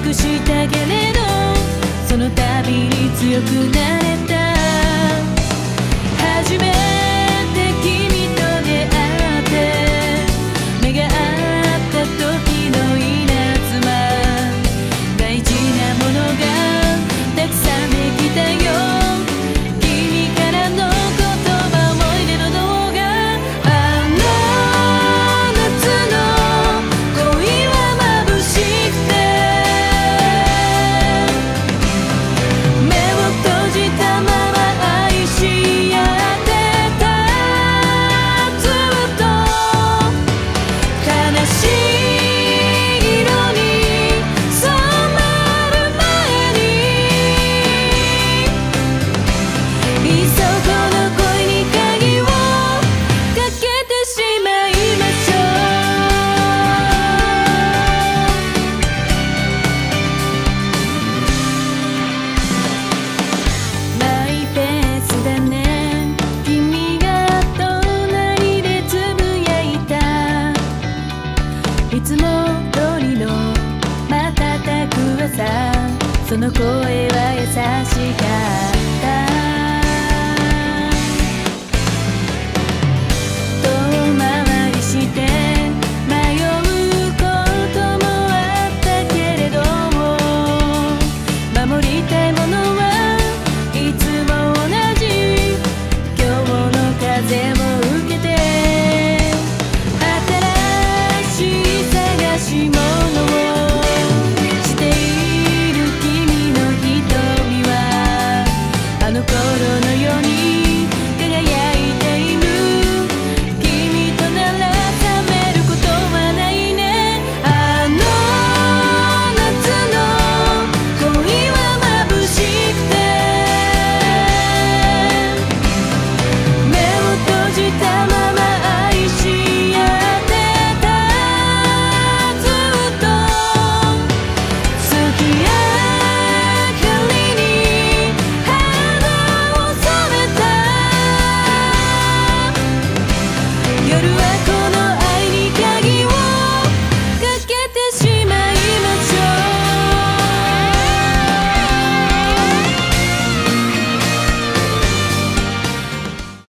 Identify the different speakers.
Speaker 1: くしたけれど、その度に強くなれた。初めて君と出会って目が合った時の稲妻、大事なものがたくさんできたよ。君からの言葉、思い出の動画、あの夏の恋は眩しくて、目を閉じたまま愛し合ってた。ずっと悲しい色に染まる前に、いっそこの恋に鍵をかけてしまいましょう。マイペースだね、君が隣でつぶやいた。いつも通りの瞬く朝、その声は優しかった。